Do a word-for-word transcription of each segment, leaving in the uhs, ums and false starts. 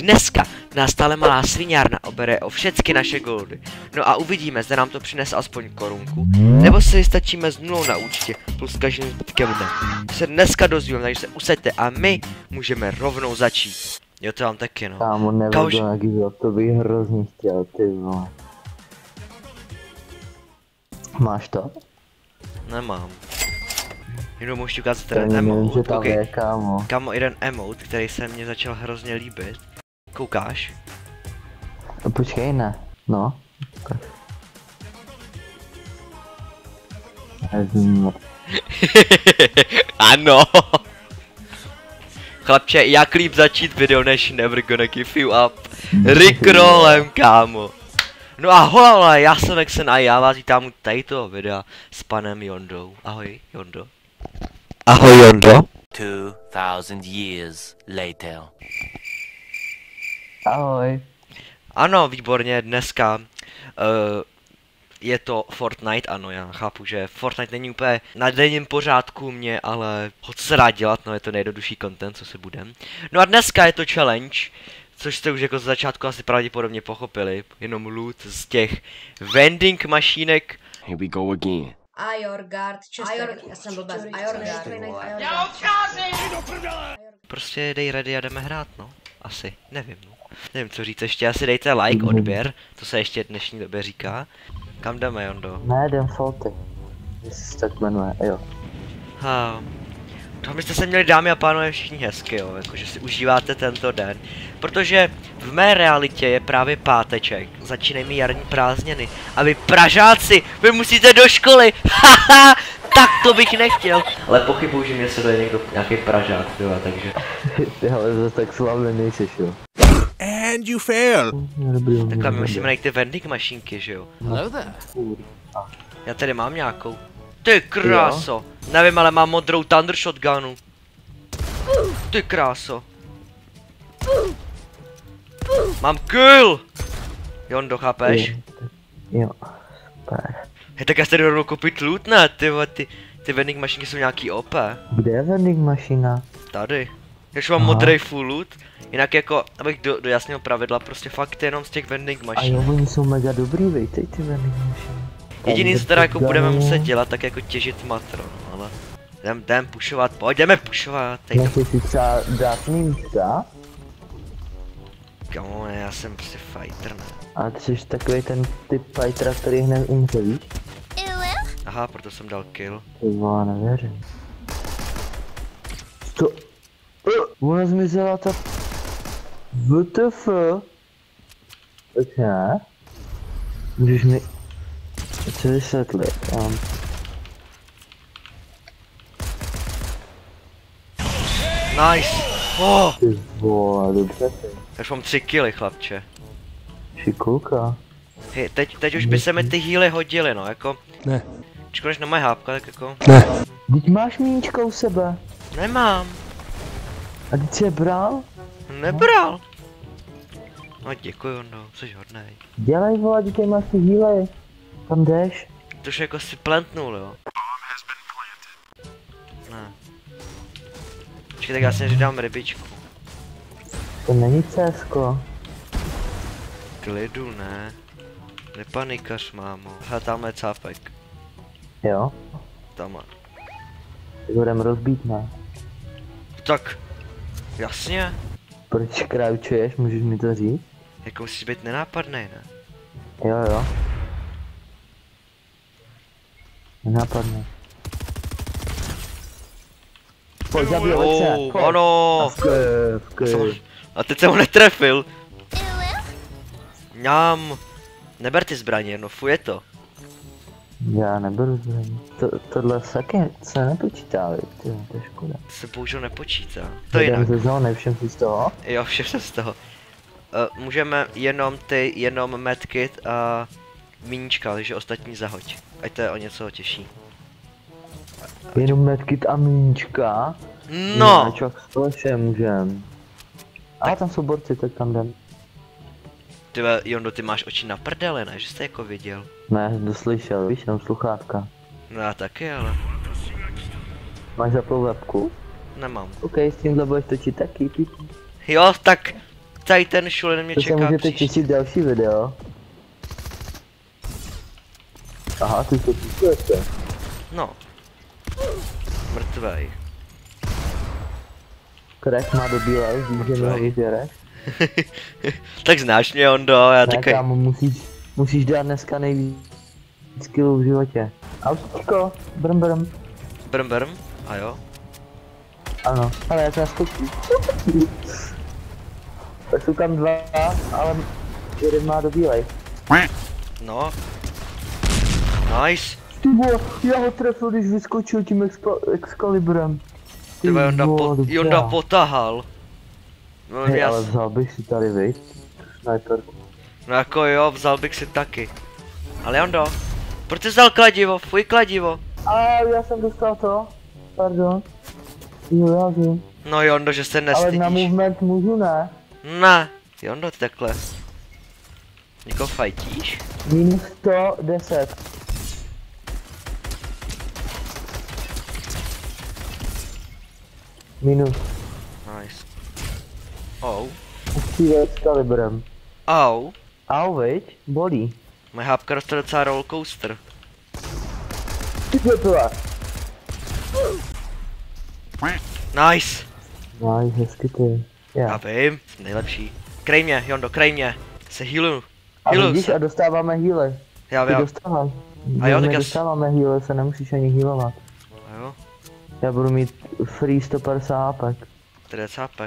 dneska nás tahle malá sviňárna obere o všechny naše goldy. No a uvidíme, zda nám to přinese aspoň korunku, nebo se vystačíme s nulou na účtě, plus každým zbytkem dne. To se dneska dozvíme, takže se usaďte a my můžeme rovnou začít. Jo, to vám taky, no. Kámo, nevedu Kauž... na gizel, to bych hrozně chtěl, ty vole. Máš to? Nemám. Jenom můžu ukázat ten nevím, emote, že tam okay. je, kámo. Kámo, jeden emote, který se mně začal hrozně líbit. Koukáš? No, počkej, ne. No. Tak. Ano. Chlapče, jak líp začít video než Never Gonna Give You Up. Rickrollem, kámo. No a hola, hola, já jsem Vexen a já vás vítám u tadyto videa s panem Jondou. Ahoj, Jondo. Ahoj, Jondo. Two thousand years later. Ahoj. Ano, výborně, dneska uh, je to Fortnite, ano, já chápu, že Fortnite není úplně na denním pořádku mě, ale ho co se dá dělat, no je to nejjednodušší content, co se budem. No a dneska je to challenge, což jste už jako z začátku asi pravděpodobně pochopili, jenom loot z těch vending mašínek. Here we go again. Ajorgard, Chester, já jsem blbec, Ajorgard. Prostě dej ready a jdeme hrát, no. Asi, nevím, no. Nevím, co říct, ještě asi dejte like, odběr, to se ještě v dnešní době říká. Kam jdeme, Jondo? Ne, jdem Salty. Jestli se tak jmenuje, jo. Ha. To byste se měli, dámy a pánové, všichni hezky, jo, jakože si užíváte tento den. Protože v mé realitě je právě páteček, začínají mi jarní prázdniny. A vy Pražáci, vy musíte do školy, haha, tak to bych nechtěl. Ale pochybuji, že mě se dojde někdo, nějaký Pražák, jo, takže. Ty ale zase tak slavný nejseš, jo. And you fail. Takhle my musíme najít ty vending mašinky, že jo. Hello there. Já tady mám nějakou. Ty kráso. Nevím, ale mám modrou Thunder Shotgunu. Ty kráso. Mám kill. Jondo, chápeš? Jo. Super. Hej, tak já se jdu rovnou koupit loot, ne? Ty, ty, ty vending mašinky jsou nějaký O P. Kde je vending mašina? Tady. Když mám modrý full loot, jinak jako, abych do, do jasného pravidla, prostě fakt jenom z těch vending A mašin. jo, oni jsou mega dobrý, vejtej ty vending mašiny. Jediný, co teda jako budeme muset dělat, tak jako těžit matro, no, ale jdem, jdem pušovat, pojď, jdeme pušovat, tady to... Nechci si třeba dát místa? Kamo, já jsem prostě fighter, ne? A ty jsi takový ten typ fightera, který hned umře, víš? Aha, proto jsem dal kill. Ty vole, nevěřím. To... Uh, ona zmizela ta... W T F? Tak ne? Můžeš mi... Co vysvětlit? Um... Nice! Oh! Ty vole, dobře ty. Já už mám tři killy, chlapče. Šikulka. Hej, teď, teď už by se mi ty healy hodily, no, jako... Ne. Když koneš na moje hápka, tak jako... Ne. Teď máš míčka u sebe. Nemám. A teď jsi je bral? Nebral. No děkuju, no, jsi hodnej. Dělej vole, teď máš ty healy. Kam jdeš? To už jako si plantnul, jo. Ne. Počkej, tak já si než dám rybičku. To není césko. Klidu, ne. Nepanikař, mámo. Hele, tam je cápek. Jo? Tam má. Tak ho jdem rozbít, ne? Tak. Jasně. Proč kráčuješ, můžeš mi to říct? Jako musíš být nenápadnej, ne? Jo, jo. Nenápadne. Pojď, zabij Lexe, Oh, pojď. ano. Vke, vke. A teď jsem ho netrefil. Mňam. Neber ty zbraně, no fuj je to. Já neberu zbraní. To, tohle taky se nepočítá, ty, to je škoda. To se bohužel nepočítá. To je Jdem jinak. ze zóny, všem si z toho. Jo, všechno z toho. Uh, můžeme jenom ty, jenom medkit a míníčka, takže ostatní zahoď. Ať to je o něco těžší. Jenom medkit a míčka. No! Ne, čak společně můžem. A tam jsou borci, tak tam jdem. Ty Jondo, ty máš oči na prdele, ne? Že jste jako viděl. Ne, doslyšel, víš, jenom sluchátka. No já taky, ale Máš zaplou webku? nemám. OK, s tímhle budeš točit taky, ty. Jo, tak tady ten šulen mě To se čeká můžete příště. těšit další video. Aha, ty to píšete. No. Mrtvej. Crack má do bílej, víš, že mi ho vyžereš. Tak znáš mě, Ondo, já Ne, takový... kámo, musíš, musíš dát dneska nejvíc skillů v životě. Autíčko, brm brm. Brm brm, a jo. Ano, ale já to naskočím. Jsou tam dva, ale jeden má do bílej. No. Nice. Ty vole, já ho trefil, když vyskočil tím expa- Excaliburem. Ty vole, Jonda, po, dobrá. Jonda potahal. No, Hej, já, ale vzal bych si tady, viď? Sniperku. no jako jo, vzal bych si taky. Ale Jondo, proč jsi vzal kladivo? Fuj kladivo. A já jsem dostal to. Pardon. Jo, já vím. No Jondo, že se Ale nestydíš. na movement můžu, ne? Ne. Jondo, ty takhle. Někoho fajtíš? Minus sto deset. Minus. Nice. Ou. Střílel s kalibrem. Au. Au, viď? Bolí. Moje hápka dostala docela rollercoaster. Ty to. Nice. Nice, hezky ty. Já Já. vím, jsi nejlepší. Krej mě, Jondo, krej mě. Se healu. A Healu vidíš, se. a dostáváme healy. Já Ty vím. dostáváš. A jo, tak My já s- dostáváme healy, se nemusíš ani healovat. A jo, Já budu mít free sto padesát hápek. to je cápek.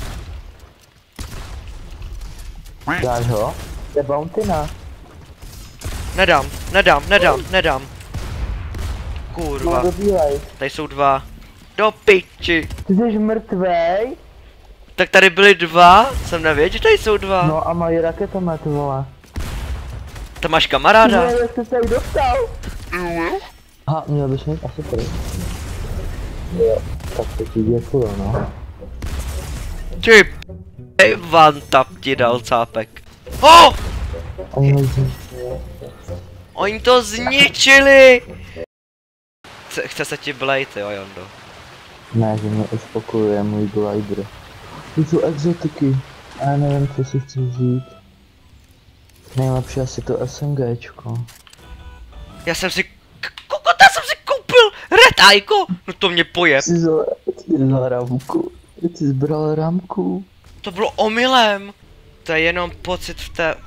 Dáš ho? To je bountyna. Nedám, nedám, nedám, nedám. Má Kurva, do bílej. tady jsou dva. Do piči. Ty jsi mrtvej? Tak tady byly dva, jsem nevěděl, že tady jsou dva. No a mají raketomet, vole. To máš kamaráda. Ne, jak jsi se jí dostal? Aha, měl bys mít asi tady. Jo, tak to ti děkuju, no. Ty p***ej, one tap ti dal cápek. Oh! Oni ho zničili. Oni to zničili! Chce, chce se ti blejt, jo, Jondo. Ne, že mě uspokojuje můj glider. To jsou exotiky. A já nevím, co si chci vzít. Nejlepší asi to SMGčko. Já jsem si... k- Kokota jsem si koupil! Retajko! No to mě pojeb. Jsi vzal, jsi vzal ramku. Jsi zbral ramku. To bylo omylem. To je jenom pocit v té...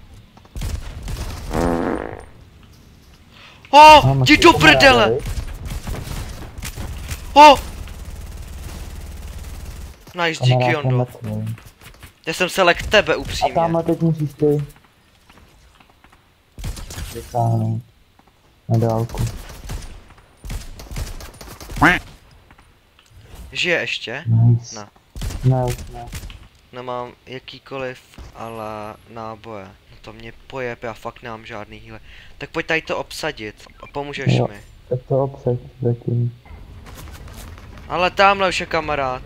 Oh, Máma, jdi ty do kamaráde, prdele! viď? Oh! Nice, díky Kamarád Jondo. nemrtvý. Já jsem se lek tebe A upřímně. tamhle teď musíš ty vytáhnout na dálku. Žije ještě? Nice. Ne. Ne, ne. Nemám jakýkoliv, ale náboje. No to mě pojeb, já fakt nemám žádný healer. Tak pojď tady to obsadit a pomůžeš Jo. mi. Tak to obsah zatím. Ale tamhle už je kamarád.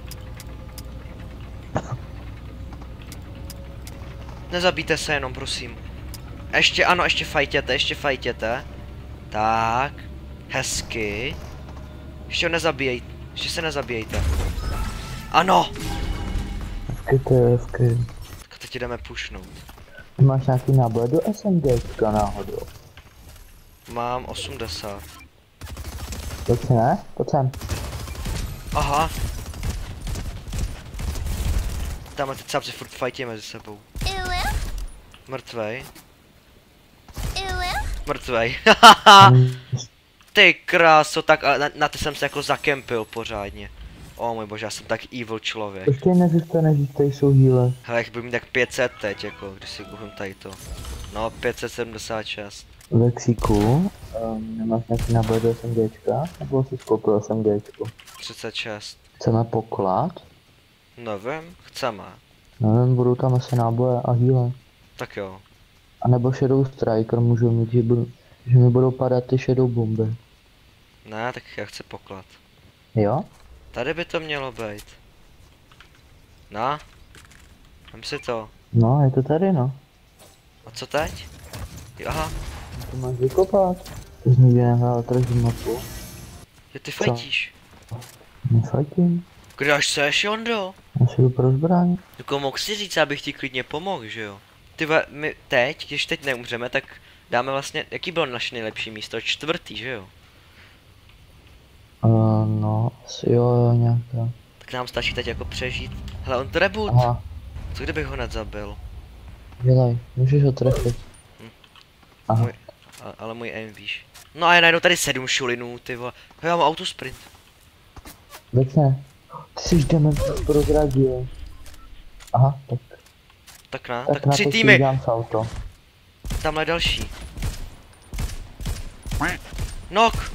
Nezabijte se jenom, prosím. Ještě, ano, ještě fajtěte, ještě fajtěte. Tak. Hezky. Ještě ho nezabijejte. Ještě se nezabijejte. Ano! Hezky to je, hezky. Tak teď jdeme pushnout. Ty máš nějaký náboj do SMGčka náhodou. Mám osmdesát. Pojď si ne? Pojď sem. Aha. Tamhle ty cápci furt fajtí mezi sebou. Mrtvej. Mrtvej. Mm, Ty kráso, tak a na, na ty jsem se jako zakempil pořádně. O můj bože, já jsem tak evil člověk. Ještě nezůstane, že tady jsou healer. Hele, jak budu mít tak pět set teď, jako, když si koupím tady to. No, pět set sedmdesát šest. Vexíku, um, nemáš nějaký náboj do SMGčka? Nebo jsi koupil SMGčko? třicet šest. Chceme poklad? Nevím, chceme. Nevím, budou tam asi náboje a healer. Tak jo. A nebo Shadow Striker můžu mít, že, budu, že mi budou padat ty Shadow bomby. Ne, tak já chci poklad. Jo? Tady by to mělo být. Na? Vem si to. No, je to tady, no. A co teď? Jo, aha. To máš vykopat. Ty jsi nikdy nehrál tržní mapu. Jo, ty fajtíš. Nefajtím. Kde až seš, Jondo? Já si jdu pro zbraň. Jako mohl si říct, abych ti klidně pomohl, že jo? Ty va, my teď, když teď neumřeme, tak dáme vlastně, jaký bylo naše nejlepší místo? Čtvrtý, že jo? Uh, no, asi jo, jo, nějaká. Tak nám stačí teď jako přežít. Hele, on to reboot. Aha, Co kdybych ho hned zabil? dělej, můžeš ho trefit. Hm. Aha, Můj, ale, ale můj aim víš. No a je najednou tady sedm šulinů, ty vole. Hej, já mám autosprint. teď ne. Ty jsi dement prozradil. Aha, tak, Tak na, tak, tak, na tři to si týmy. udělám salto. Tamhle další. Nok.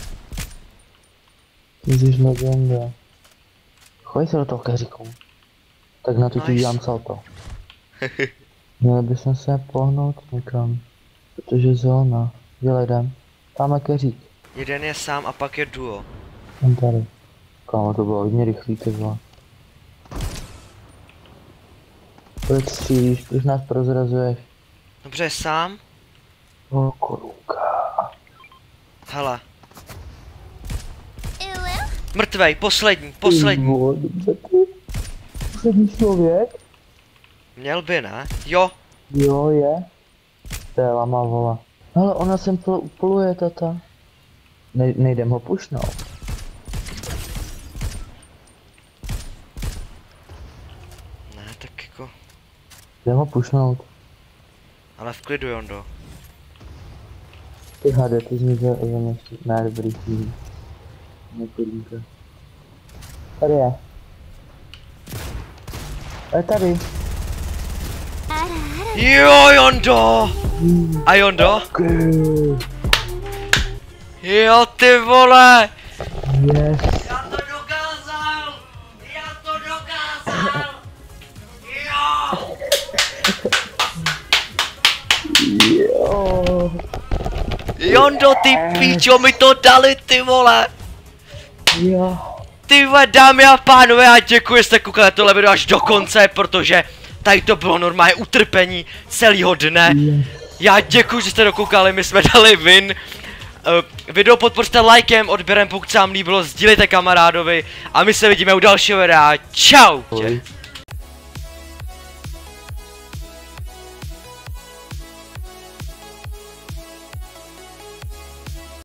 Ty jsi legenda. Chodí se do toho keříku. Tak na to ti Nice. udělám salto. Měli bychom se pohnout někam. Protože zóna. Dělej, jdem. Tamhle keřík. Jeden je sám a pak je duo. Tam tady. Kámo, to bylo hodně rychlý, ty vole. Proč střílíš, proč nás prozrazuješ? Dobře, je sám. O, korunka. Hele. Mrtvej, poslední, poslední. Ty vole, dobře ty. Poslední člověk? Měl by, ne? Jo. Jo, je. To je lama vola. Hele, ona sem pl pluje, tata. Ne nejdem ho pušnout. Ne, tak jako. Jdem ho pušnout. Ale v klidu, Jondo. Ty hade, ty jsi mi za ještě. Ne, dobrý chvíli. Nekodíka. Tady je. Je tady. Jo, Jondo! A Jondo? Okay. Jo, ty vole! Yes. Já to dokázal! Já to dokázal! Jo! Jo. Jondo, ty píčo, mi to dali, ty vole! Jo. Ty vole, dámy a pánové, já děkuji, že jste koukali tohle video až do konce, protože tady to bylo normálně utrpení celého dne. Yes. Já děkuji, že jste dokoukali, my jsme dali win. Uh, video podpořte lajkem, odběrem, pokud se vám líbilo, sdílejte kamarádovi a my se vidíme u dalšího videa. Čau! Ahoj.